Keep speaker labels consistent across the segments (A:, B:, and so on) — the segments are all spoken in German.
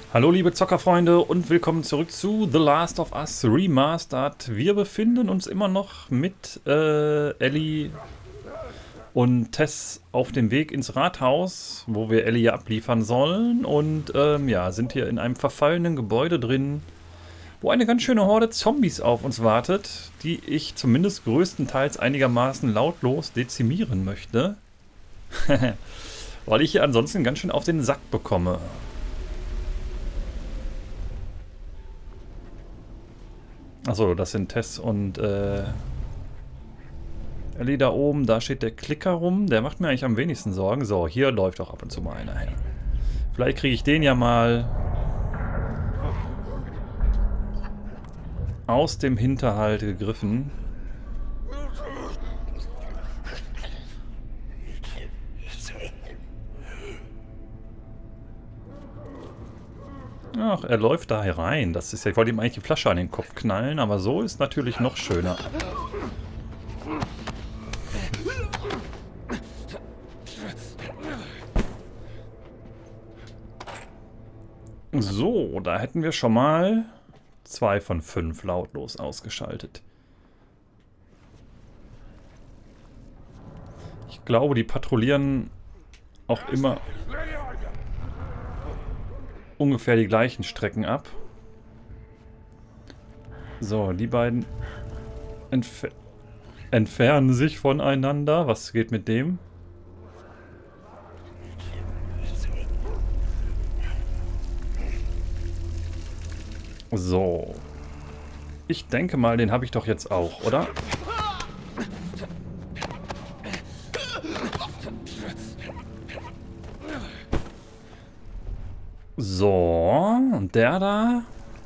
A: Hallo liebe Zockerfreunde und willkommen zurück zu The Last of Us Remastered. Wir befinden uns immer noch mit Ellie und Tess auf dem Weg ins Rathaus, wo wir Ellie abliefern sollen. Und ja, sind hier in einem verfallenen Gebäude drin, wo eine ganz schöne Horde Zombies auf uns wartet, die ich zumindest größtenteils einigermaßen lautlos dezimieren möchte. Weil ich hier ansonsten ganz schön auf den Sack bekomme. Achso, das sind Tess und Ellie da oben. Da steht der Klicker rum. Der macht mir eigentlich am wenigsten Sorgen. So, hier läuft auch ab und zu mal einer her. Vielleicht kriege ich den ja mal aus dem Hinterhalt gegriffen. Ach, er läuft da herein. Das ist ja, ich wollte ihm eigentlich die Flasche an den Kopf knallen, aber so ist natürlich noch schöner. So, da hätten wir schon mal 2 von 5 lautlos ausgeschaltet. Ich glaube, die patrouillieren auch immer ungefähr die gleichen Strecken ab. So, die beiden entfernen sich voneinander. Was geht mit dem? So. Ich denke mal, den habe ich doch jetzt auch, oder? So, und der da,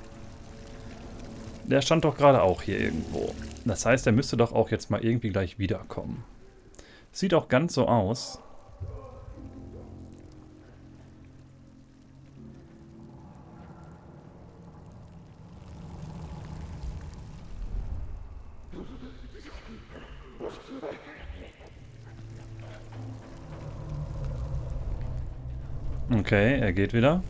A: der stand doch gerade auch hier irgendwo. Das heißt, er müsste doch auch jetzt mal irgendwie gleich wiederkommen. Sieht auch ganz so aus. Okay, er geht wieder.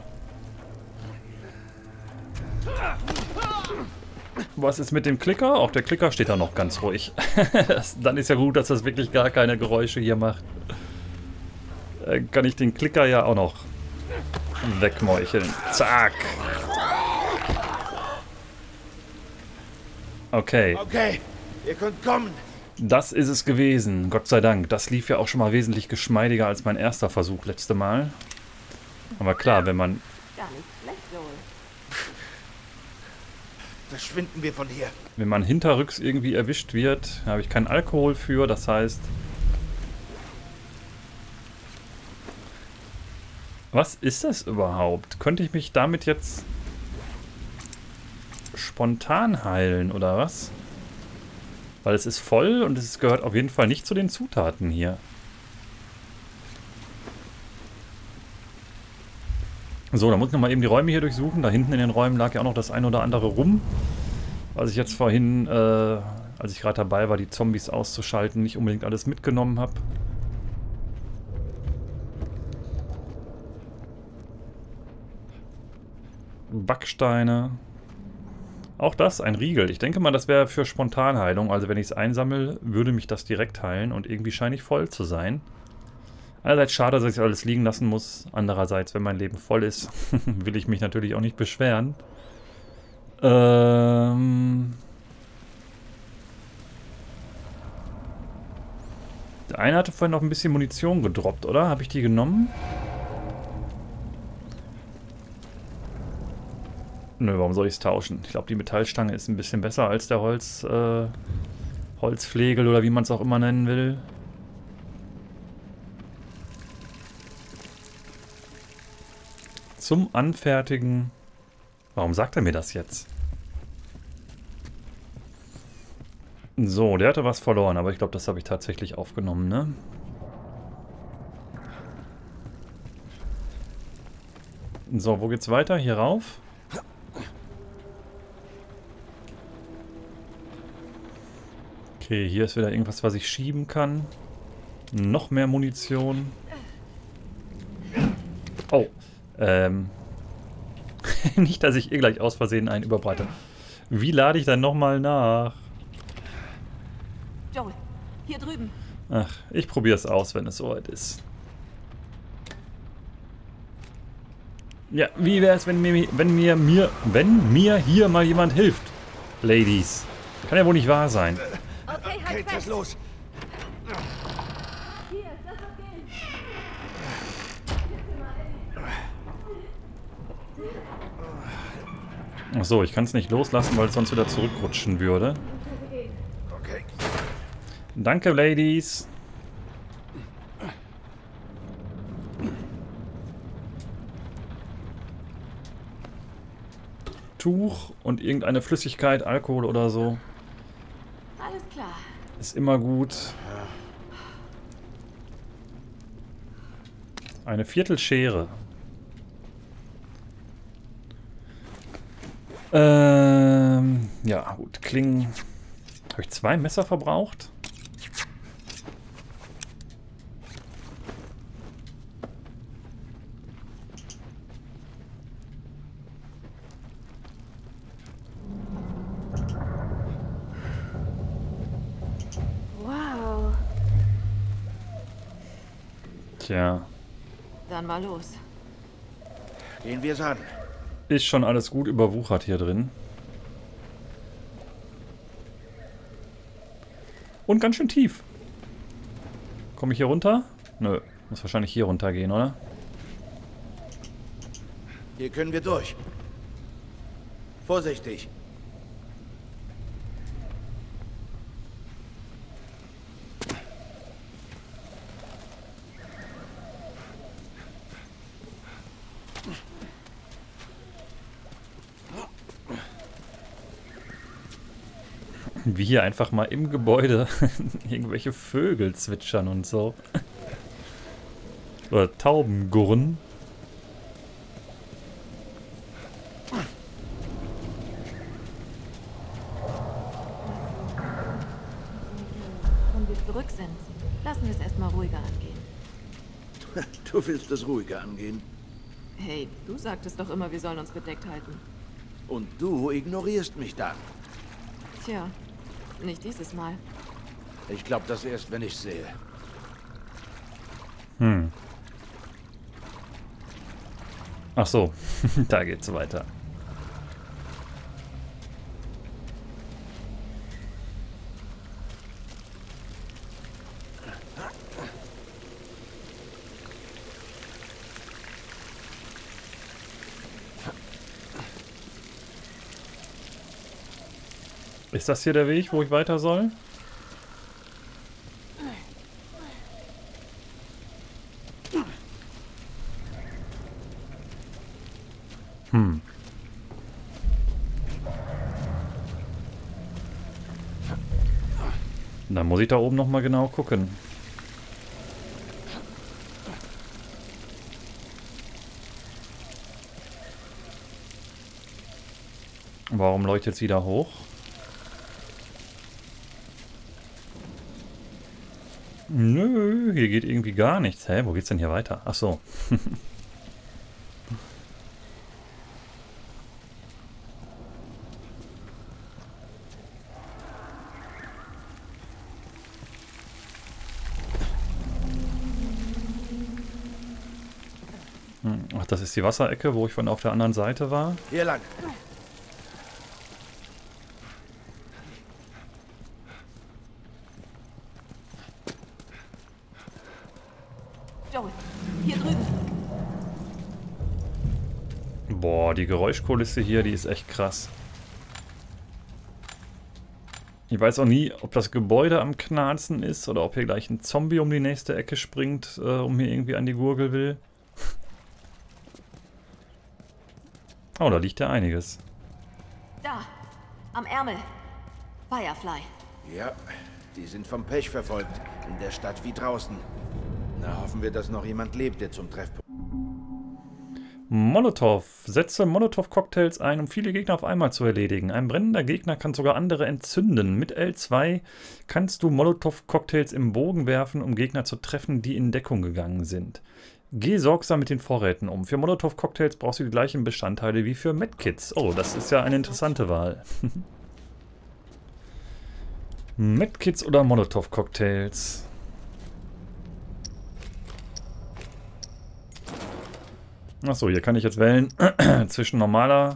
A: Was ist mit dem Klicker? Auch der Klicker steht da noch ganz ruhig. Dann ist ja gut, dass das wirklich gar keine Geräusche hier macht. Kann ich den Klicker ja auch noch wegmeucheln. Zack. Okay.
B: Okay, ihr könnt kommen.
A: Das ist es gewesen. Gott sei Dank. Das lief ja auch schon mal wesentlich geschmeidiger als mein erster Versuch letzte Mal. Aber klar, wenn man...
C: Gar nicht schlecht, Joel.
B: Verschwinden wir von hier.
A: Wenn man hinterrücks irgendwie erwischt wird, habe ich keinen Alkohol für, das heißt... Was ist das überhaupt? Könnte ich mich damit jetzt spontan heilen, oder was? Weil es ist voll und es gehört auf jeden Fall nicht zu den Zutaten hier. So, dann muss ich nochmal eben die Räume hier durchsuchen. Da hinten in den Räumen lag ja auch noch das ein oder andere rum. Was ich jetzt vorhin, als ich gerade dabei war, die Zombies auszuschalten, nicht unbedingt alles mitgenommen habe. Backsteine. Auch das, ein Riegel. Ich denke mal, das wäre für Spontanheilung. Also wenn ich es einsammle, würde mich das direkt heilen. Und irgendwie scheine ich voll zu sein. Einerseits schade, dass ich alles liegen lassen muss. Andererseits, wenn mein Leben voll ist, will ich mich natürlich auch nicht beschweren. Der eine hatte vorhin noch ein bisschen Munition gedroppt, oder? Habe ich die genommen? Nö, warum soll ich es tauschen? Ich glaube, die Metallstange ist ein bisschen besser als der Holzflegel oder wie man es auch immer nennen will. Zum Anfertigen. Warum sagt er mir das jetzt? So, der hatte was verloren, aber ich glaube, das habe ich tatsächlich aufgenommen, ne? So, wo geht's weiter? Hier rauf? Okay, hier ist wieder irgendwas, was ich schieben kann. Noch mehr Munition. Oh, Nicht, dass ich ihr gleich aus Versehen einen überbreite. Wie lade ich dann nochmal nach?
C: Joel, hier drüben.
A: Ach, ich probiere es aus, wenn es soweit ist. Ja, wie wäre es, wenn mir hier mal jemand hilft? Ladies. Kann ja wohl nicht wahr sein.
C: Okay,
B: Kate,
C: halt
B: was ist
C: fest.
B: los?
C: Hier, lass uns gehen.
A: Ach so, ich kann es nicht loslassen, weil es sonst wieder zurückrutschen würde.
B: Okay.
A: Danke, Ladies. Tuch und irgendeine Flüssigkeit, Alkohol oder so.
C: Alles klar.
A: Ist immer gut. Eine Viertelschere. Ja, gut. Klingen. Habe ich 2 Messer verbraucht?
C: Wow.
A: Tja.
C: Dann mal los.
B: Gehen wir es an.
A: Ist schon alles gut überwuchert hier drin. Und ganz schön tief. Komme ich hier runter? Nö. Muss wahrscheinlich hier runter gehen, oder?
B: Hier können wir durch. Vorsichtig.
A: Wie hier einfach mal im Gebäude irgendwelche Vögel zwitschern und so. Oder Tauben gurren.
C: Wenn wir zurück sind, lassen wir es erstmal ruhiger angehen.
B: Du willst es ruhiger angehen.
C: Hey, du sagtest doch immer, wir sollen uns bedeckt halten.
B: Und du ignorierst mich dann.
C: Tja, nicht dieses Mal.
B: Ich glaube das erst, wenn ich sehe.
A: Hm. Ach so, da geht's weiter. Ist das hier der Weg, wo ich weiter soll? Hm. Dann muss ich da oben noch mal genau gucken. Warum leuchtet es wieder hoch? Nö, hier geht irgendwie gar nichts. Hä, wo geht's denn hier weiter? Ach so. Ach, das ist die Wasserecke, wo ich von auf der anderen Seite war.
B: Hier lang.
C: Joel, hier drüben.
A: Boah, die Geräuschkulisse hier, die ist echt krass. Ich weiß auch nie, ob das Gebäude am Knarzen ist oder ob hier gleich ein Zombie um die nächste Ecke springt, um mir irgendwie an die Gurgel will. Oh, da liegt ja einiges.
C: Da, am Ärmel. Firefly.
B: Ja, die sind vom Pech verfolgt. In der Stadt wie draußen. Na, hoffen wir, dass noch jemand lebt, der zum Treffpunkt...
A: Molotov. Setze Molotov-Cocktails ein, um viele Gegner auf einmal zu erledigen. Ein brennender Gegner kann sogar andere entzünden. Mit L2 kannst du Molotov-Cocktails im Bogen werfen, um Gegner zu treffen, die in Deckung gegangen sind. Geh sorgsam mit den Vorräten um. Für Molotow-Cocktails brauchst du die gleichen Bestandteile wie für Medkits. Oh, das ist ja eine interessante Wahl. Medkits oder Molotow-Cocktails? Achso, hier kann ich jetzt wählen zwischen normaler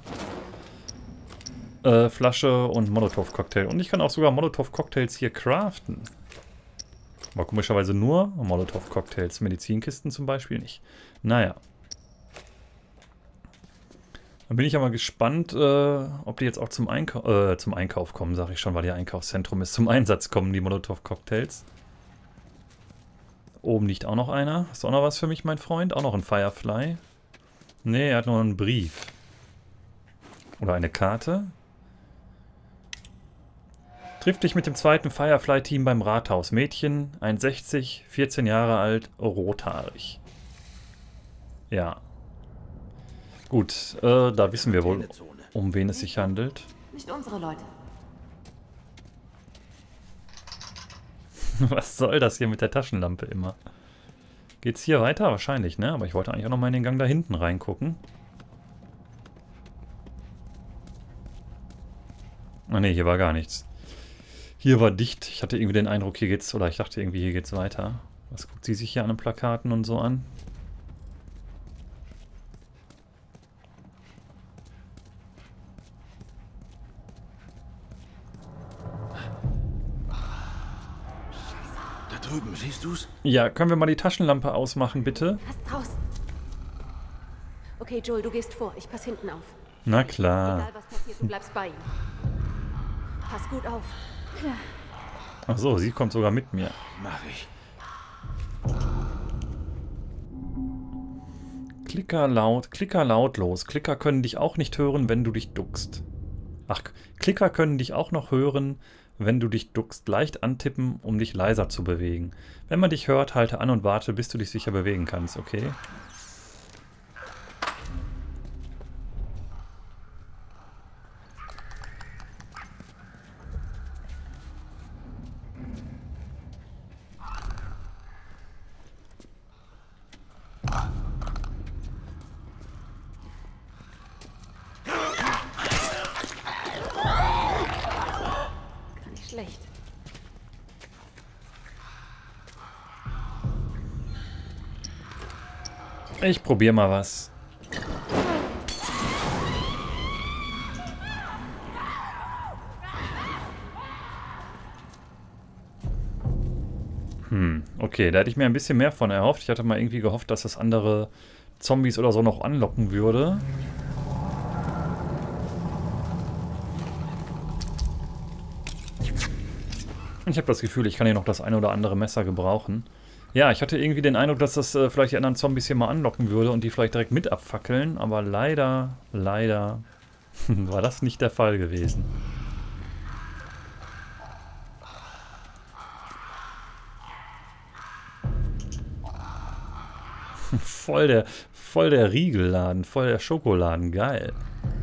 A: Flasche und Molotow-Cocktail. Und ich kann auch sogar Molotow-Cocktails hier craften. Aber komischerweise nur Molotow-Cocktails. Medizinkisten zum Beispiel nicht. Naja. Dann bin ich aber gespannt, ob die jetzt auch zum Einkauf kommen, sage ich schon, weil hier Einkaufszentrum ist. Zum Einsatz kommen die Molotow-Cocktails. Oben liegt auch noch einer. Hast du auch noch was für mich, mein Freund? Auch noch ein Firefly? Nee, er hat nur einen Brief. Oder eine Karte. Triff dich mit dem zweiten Firefly-Team beim Rathaus. Mädchen, 1,60, 14 Jahre alt, rothaarig. Ja. Gut, da wissen wir wohl, um wen es sich handelt.
C: Nicht unsere Leute.
A: Was soll das hier mit der Taschenlampe immer? Geht's hier weiter? Wahrscheinlich, ne? Aber ich wollte eigentlich auch noch mal in den Gang da hinten reingucken. Ah ne, hier war gar nichts. Hier war dicht. Ich hatte irgendwie den Eindruck, hier geht's, oder ich dachte irgendwie, hier geht's weiter. Was guckt sie sich hier an den Plakaten und so an?
B: Da drüben, siehst du's?
A: Ja, können wir mal die Taschenlampe ausmachen, bitte?
C: Fast draußen. Okay, Joel, du gehst vor. Ich pass hinten auf.
A: Na klar.
C: Egal was passiert, du bleibst bei ihm. Pass gut auf. Klar.
A: Ach so, sie kommt sogar mit mir.
B: Mach ich.
A: Klicker lautlos. Klicker können dich auch nicht hören, wenn du dich duckst. Ach, Klicker können dich auch noch hören, wenn du dich duckst. Leicht antippen, um dich leiser zu bewegen. Wenn man dich hört, halte an und warte, bis du dich sicher bewegen kannst, okay?
C: Schlecht.
A: Ich probiere mal was. Okay, da hätte ich mir ein bisschen mehr von erhofft. Ich hatte mal irgendwie gehofft, dass das andere Zombies oder so noch anlocken würde. Ich habe das Gefühl, ich kann hier noch das eine oder andere Messer gebrauchen. Ja, ich hatte irgendwie den Eindruck, dass das vielleicht die anderen Zombies hier mal anlocken würde und die vielleicht direkt mit abfackeln. Aber leider war das nicht der Fall gewesen. Voll der Riegelladen, voll der Schokoladen, geil.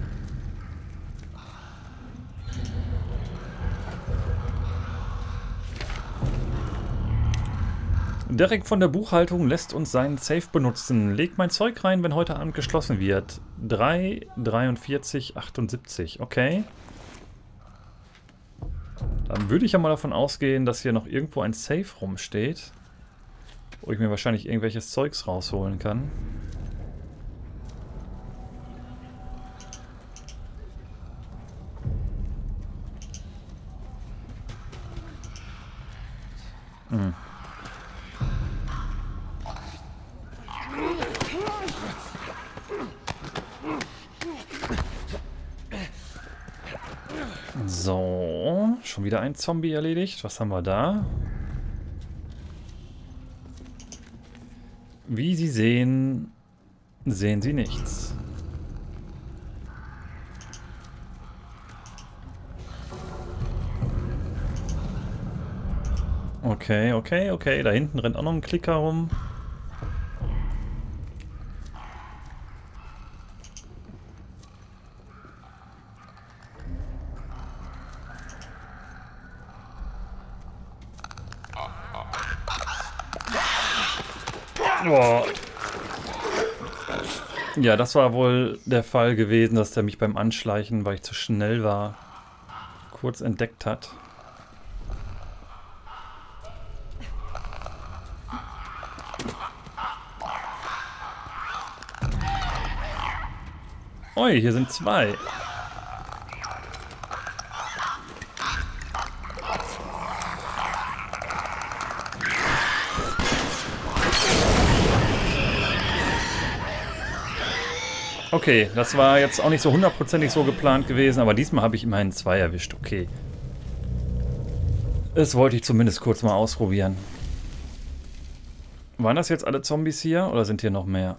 A: Derek von der Buchhaltung lässt uns seinen Safe benutzen. Leg mein Zeug rein, wenn heute Abend geschlossen wird. 3,43,78. Okay. Dann würde ich ja mal davon ausgehen, dass hier noch irgendwo ein Safe rumsteht. Wo ich mir wahrscheinlich irgendwelches Zeugs rausholen kann. So, schon wieder ein Zombie erledigt. Was haben wir da? Wie Sie sehen, sehen Sie nichts. Okay, okay, okay. Da hinten rennt auch noch ein Klicker rum. Boah. Ja, das war wohl der Fall gewesen, dass der mich beim Anschleichen, weil ich zu schnell war, kurz entdeckt hat. Ui, hier sind 2. Okay, das war jetzt auch nicht so hundertprozentig so geplant gewesen, aber diesmal habe ich immerhin 2 erwischt. Okay. Das wollte ich zumindest kurz mal ausprobieren. Waren das jetzt alle Zombies hier oder sind hier noch mehr?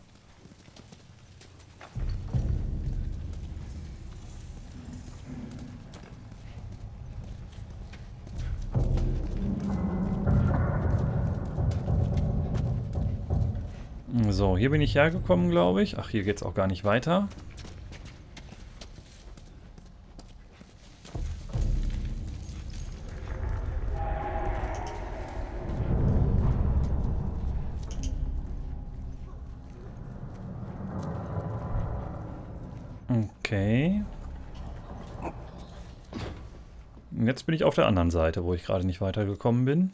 A: So, hier bin ich hergekommen, glaube ich. Ach, hier geht es auch gar nicht weiter. Okay. Und jetzt bin ich auf der anderen Seite, wo ich gerade nicht weitergekommen bin.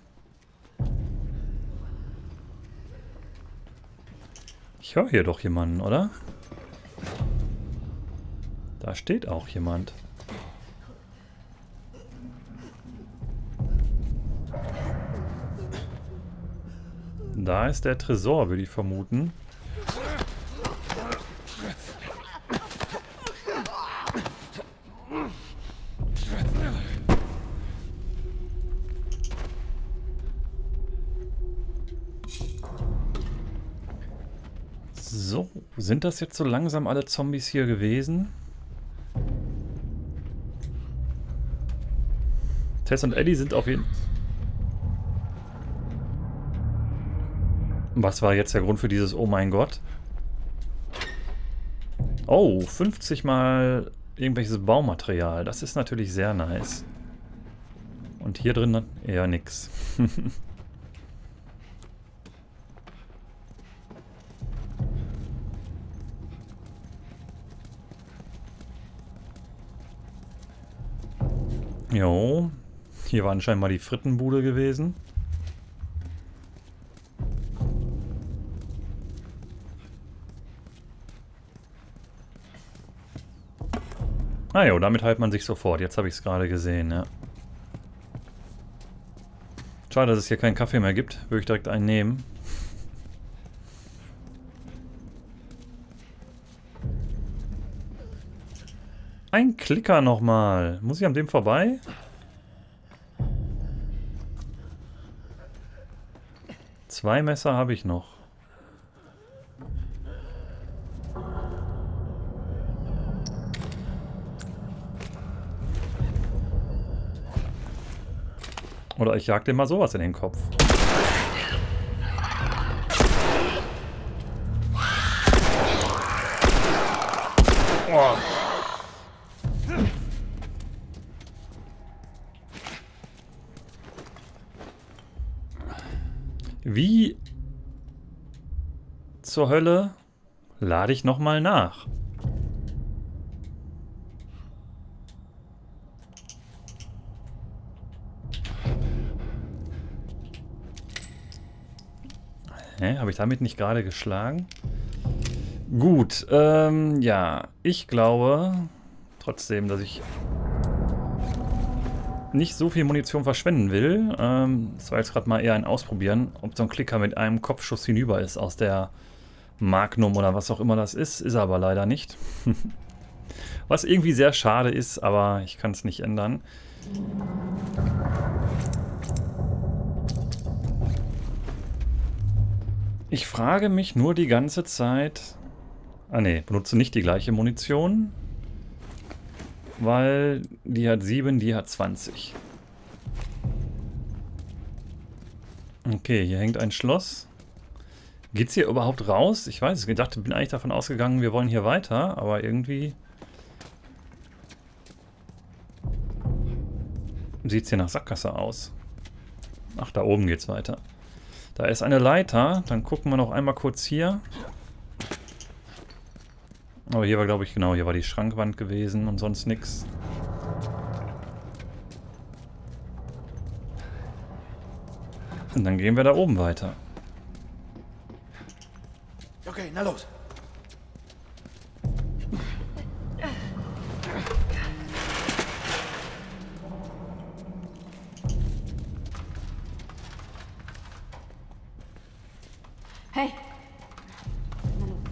A: Ich höre hier doch jemanden, oder? Da steht auch jemand. Da ist der Tresor, würde ich vermuten. So, sind das jetzt so langsam alle Zombies hier gewesen? Tess und Ellie sind auf jeden Fall... Was war jetzt der Grund für dieses Oh mein Gott? Oh, 50 mal irgendwelches Baumaterial. Das ist natürlich sehr nice. Und hier drin eher nix. Jo, hier war anscheinend mal die Frittenbude gewesen. Ah jo, damit heilt man sich sofort. Jetzt habe ich es gerade gesehen, ja. Schade, dass es hier keinen Kaffee mehr gibt. Würde ich direkt einen nehmen. Ein Klicker nochmal. Muss ich an dem vorbei? Zwei Messer habe ich noch. Oder ich jag dir mal sowas in den Kopf. Oh. Wie zur Hölle lade ich nochmal nach? Hä? Habe ich damit nicht gerade geschlagen? Gut, ja, ich glaube trotzdem, dass ich nicht so viel Munition verschwenden will. Das war jetzt gerade mal eher ein Ausprobieren, ob so ein Klicker mit einem Kopfschuss hinüber ist aus der Magnum oder was auch immer das ist. Ist er aber leider nicht. Was irgendwie sehr schade ist, aber ich kann es nicht ändern. Ich frage mich nur die ganze Zeit... Ah ne, benutze nicht die gleiche Munition. Weil die hat 7, die hat 20. Okay, hier hängt ein Schloss. Geht's hier überhaupt raus? Ich weiß es, ich bin eigentlich davon ausgegangen, wir wollen hier weiter, aber irgendwie... Sieht es hier nach Sackgasse aus. Ach, da oben geht's weiter. Da ist eine Leiter, dann gucken wir noch einmal kurz hier. Aber hier war, glaube ich, genau, hier war die Schrankwand gewesen und sonst nichts. Und dann gehen wir da oben weiter.
B: Okay, na los.
C: Hey! Na los.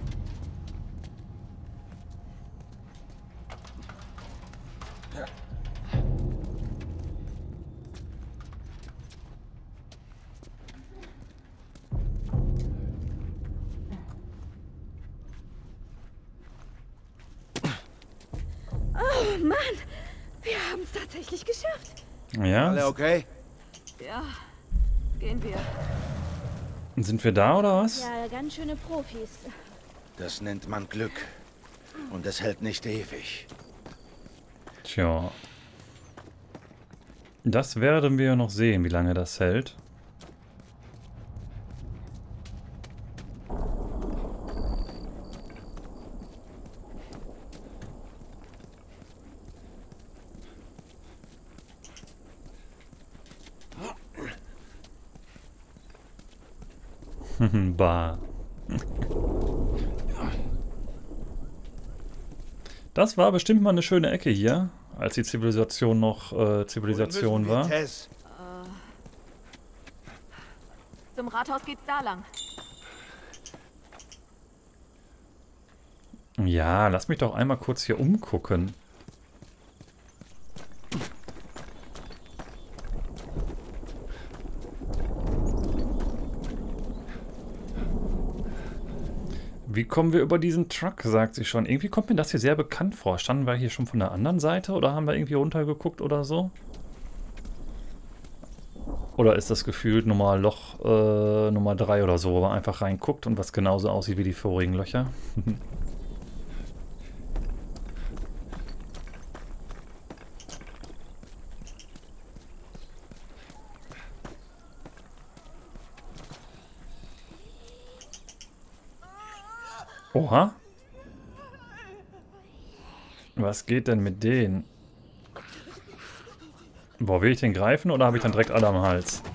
D: Oh Mann, wir haben es tatsächlich geschafft.
A: Ja,
B: Alle okay?
C: Ja, gehen wir.
A: sind wir da oder was?
D: Ja, ganz schöne Profis.
B: Das nennt man Glück. Und es hält nicht ewig.
A: Tja. Das werden wir noch sehen, wie lange das hält. Bah. Das war bestimmt mal eine schöne Ecke hier, als die Zivilisation noch Zivilisation
B: Wohin müssen wir,
A: war.
B: Tess?
C: Zum Rathaus geht's da lang.
A: Ja, lass mich doch einmal kurz hier umgucken. Wie kommen wir über diesen Truck, sagt sie schon. Irgendwie kommt mir das hier sehr bekannt vor. Standen wir hier schon von der anderen Seite oder haben wir irgendwie runtergeguckt oder so? Oder ist das gefühlt Nummer Loch Nummer 3 oder so, wo man einfach reinguckt und was genauso aussieht wie die vorigen Löcher? Oha. Was geht denn mit denen? Boah, will ich den greifen oder habe ich dann direkt alle am Hals?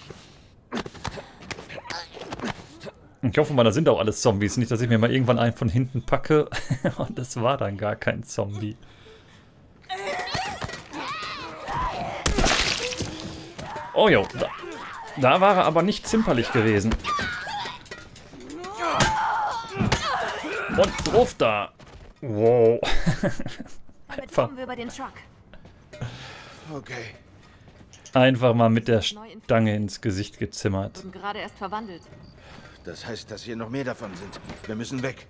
A: Ich hoffe mal, da sind auch alles Zombies. Nicht, dass ich mir mal irgendwann einen von hinten packe und das war dann gar kein Zombie. Oh jo, da war er aber nicht zimperlich gewesen. Und drauf da. Wow.
C: Damit
A: Einfach.
C: kommen wir über den Truck.
B: Okay.
A: Einfach mal mit der Stange ins Gesicht gezimmert.
C: Wurden gerade erst verwandelt.
B: Das heißt, dass hier noch mehr davon sind. Wir müssen weg.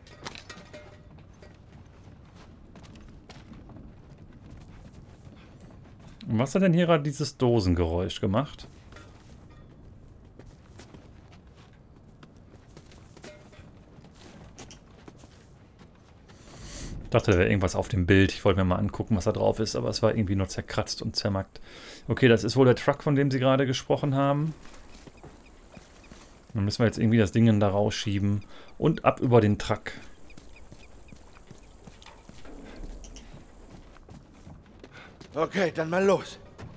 A: Und was hat denn hier gerade dieses Dosengeräusch gemacht? Ich dachte, da wäre irgendwas auf dem Bild. Ich wollte mir mal angucken, was da drauf ist, aber es war irgendwie nur zerkratzt und zermackt. Okay, das ist wohl der Truck, von dem sie gerade gesprochen haben. Dann müssen wir jetzt irgendwie das Ding da rausschieben und ab über den Truck.
B: Okay, dann mal los.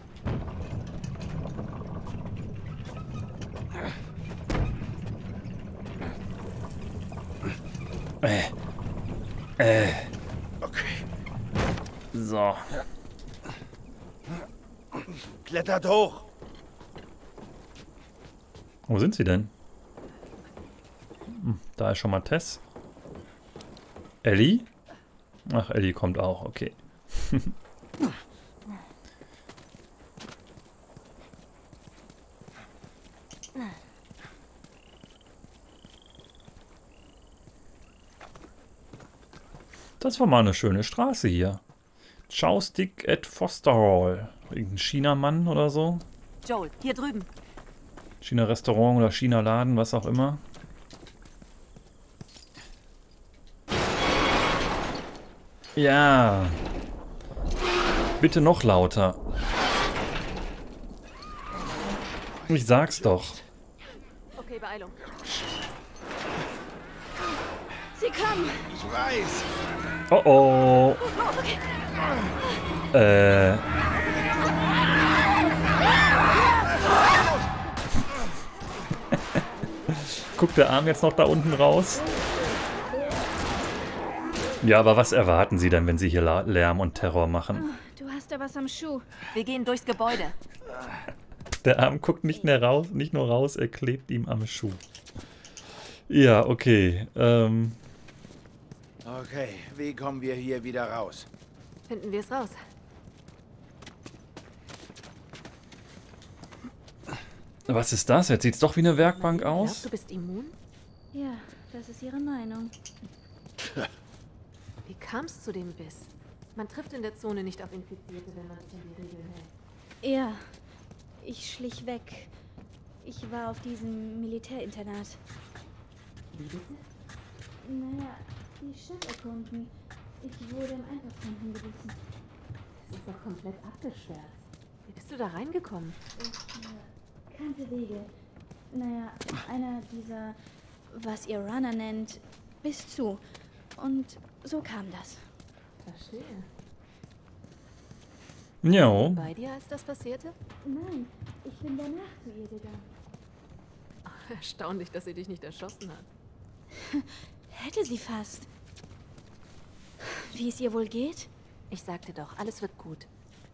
B: Okay.
A: So.
B: Klettert hoch.
A: Wo sind sie denn? Da ist schon mal Tess. Ellie? Ach, Ellie kommt auch, okay. Das war mal eine schöne Straße hier. Chowstick at Foster Hall. Irgendein Chinamann oder so.
C: Joel, hier drüben.
A: China-Restaurant oder China-Laden, was auch immer. Ja. Bitte noch lauter. Ich sag's doch.
C: Okay, Beeilung.
D: Sie kommen!
B: Ich weiß.
A: Oh oh. Guckt der Arm jetzt noch da unten raus? Ja, aber was erwarten Sie denn, wenn Sie hier Lärm und Terror machen?
D: Du hast da was am Schuh.
C: Wir gehen durchs Gebäude.
A: Der Arm guckt nicht nur raus, er klebt ihm am Schuh. Ja, okay.
B: Okay, wie kommen wir hier wieder raus?
C: Finden wir es raus.
A: Was ist das? Jetzt sieht's doch wie eine Werkbank
C: Glaubst
A: aus.
C: du bist immun?
D: Ja, das ist ihre Meinung.
C: Wie kam's zu dem Biss? Man trifft in der Zone nicht auf Infizierte, wenn man sich an die Regeln hält.
D: Ja, ich schlich weg. Ich war auf diesem Militärinternat.
C: Wie bitte?
D: Naja, die Stadt erkunden. Ich wurde im Einkaufszentrum gebissen.
C: Das ist doch komplett abgesperrt. Wie bist du da reingekommen?
D: Ich kannte Wege. Naja, einer dieser, was ihr Runner nennt, bis zu. Und so kam das.
C: Verstehe.
A: Jo.
C: Bei dir, als das passierte?
D: Nein, ich bin danach zu ihr gegangen.
C: Erstaunlich, dass sie dich nicht erschossen hat.
D: Hätte sie fast. Wie es ihr wohl geht?
C: Ich sagte doch, alles wird gut.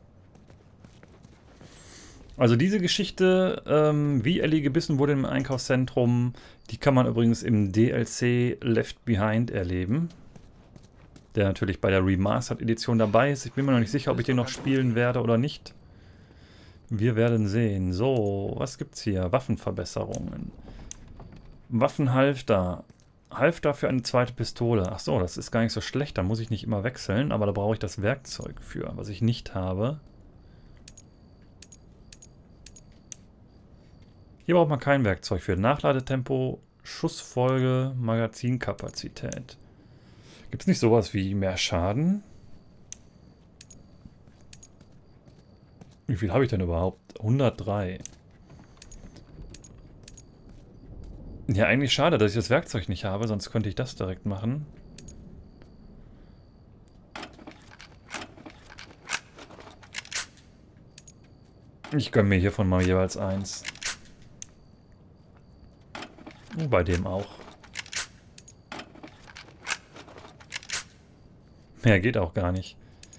A: Also diese Geschichte, wie Ellie gebissen wurde im Einkaufszentrum, die kann man übrigens im DLC Left Behind erleben. Der natürlich bei der Remastered-Edition dabei ist. Ich bin mir noch nicht sicher, ob ich den noch spielen werde oder nicht. Wir werden sehen. So, was gibt's hier? Waffenverbesserungen. Waffenhalfter. Halfter für eine zweite Pistole. Ach so, das ist gar nicht so schlecht. Da muss ich nicht immer wechseln, aber da brauche ich das Werkzeug für, was ich nicht habe. Hier braucht man kein Werkzeug für. Nachladetempo, Schussfolge, Magazinkapazität. Gibt es nicht sowas wie mehr Schaden? Wie viel habe ich denn überhaupt? 103. Ja, eigentlich schade, dass ich das Werkzeug nicht habe, sonst könnte ich das direkt machen. Ich gönne mir hiervon mal jeweils eins. Und bei dem auch. Mehr geht auch gar nicht.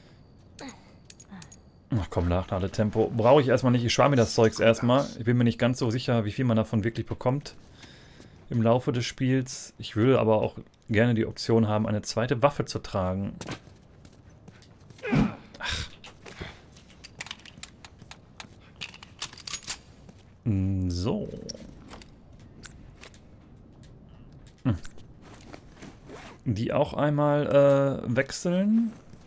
A: Ach komm, Nachladetempo. Brauche ich erstmal nicht. Ich spare mir das Zeugs erstmal. Ich bin mir nicht ganz so sicher, wie viel man davon wirklich bekommt im Laufe des Spiels. Ich würde aber auch gerne die Option haben, eine zweite Waffe zu tragen. Ach. So. Die auch einmal wechseln.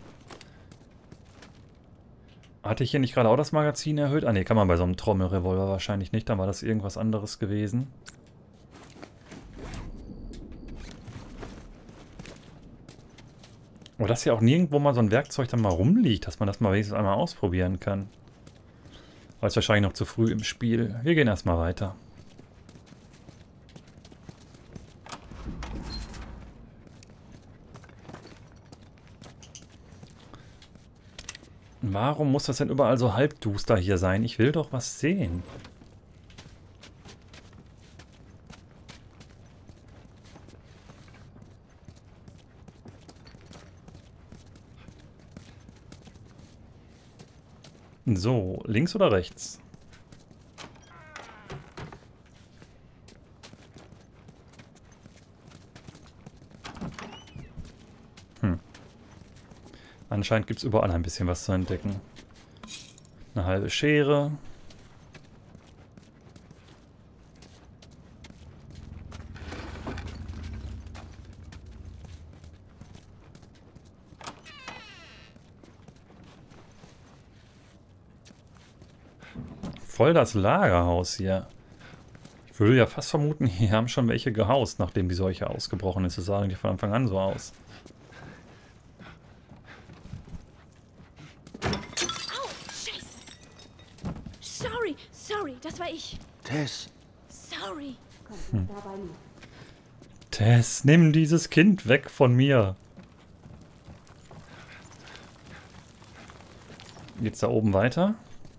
A: Hatte ich hier nicht gerade auch das Magazin erhöht? Ah ne, kann man bei so einem Trommelrevolver wahrscheinlich nicht. Dann war das irgendwas anderes gewesen. Aber dass hier auch nirgendwo mal so ein Werkzeug dann mal rumliegt, dass man das mal wenigstens einmal ausprobieren kann. Aber ist wahrscheinlich noch zu früh im Spiel. Wir gehen erstmal weiter. Warum muss das denn überall so halbduster hier sein? Ich will doch was sehen. So, links oder rechts? Anscheinend gibt es überall ein bisschen was zu entdecken. Eine halbe Schere. Voll das Lagerhaus hier. Ich würde ja fast vermuten, hier haben schon welche gehaust, nachdem die Seuche ausgebrochen ist. Das sah eigentlich von Anfang an so aus.
D: Sorry, das war ich.
B: Tess.
D: Sorry.
A: Tess, nimm dieses Kind weg von mir. Geht's da oben weiter?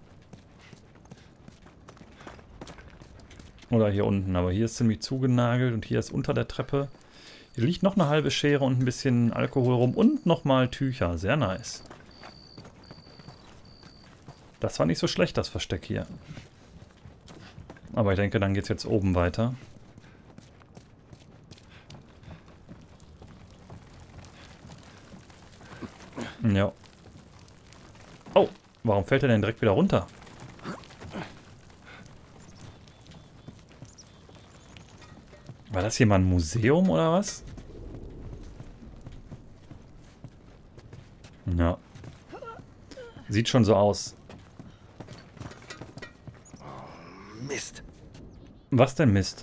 A: Oder hier unten, aber hier ist ziemlich zugenagelt und hier ist unter der Treppe. Hier liegt noch eine halbe Schere und ein bisschen Alkohol rum und nochmal Tücher. Sehr nice. Das war nicht so schlecht, das Versteck hier. Aber ich denke, dann geht's jetzt oben weiter. Ja. Oh, warum fällt er denn direkt wieder runter? War das hier mal ein Museum oder was? Ja. Sieht schon so aus.
B: Mist.
A: Was denn Mist?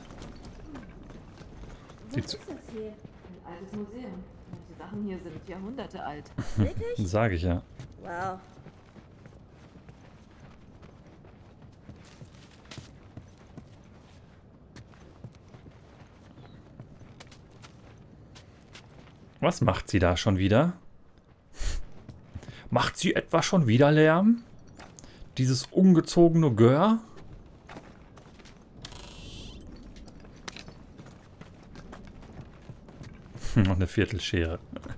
A: Sieht so,
D: Was ist das hier?
C: Ein altes Museum. Manche Sachen hier sind Jahrhunderte alt.
D: Wirklich?
A: sage ich ja.
D: Wow.
A: Was macht sie da schon wieder? Macht sie etwa schon wieder Lärm? Dieses ungezogene Gör? Noch eine Viertelschere.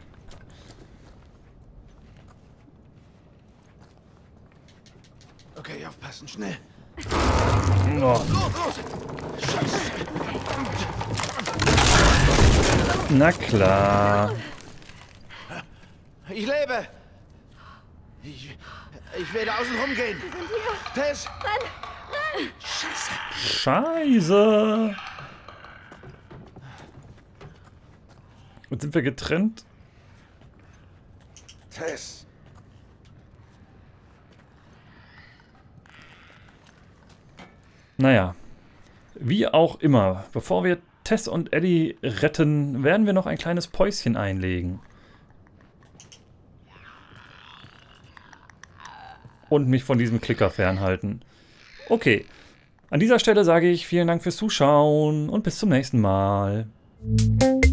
B: Okay, aufpassen, schnell.
A: Oh.
B: Los, los! Scheiße!
A: Na klar.
B: Ich lebe! Ich werde außen rumgehen. Tess! Scheiße!
A: Scheiße. Und sind wir getrennt?
B: Tess!
A: Naja. Wie auch immer. Bevor wir Tess und Ellie retten, werden wir noch ein kleines Päuschen einlegen. Und mich von diesem Klicker fernhalten. Okay. An dieser Stelle sage ich vielen Dank fürs Zuschauen und bis zum nächsten Mal.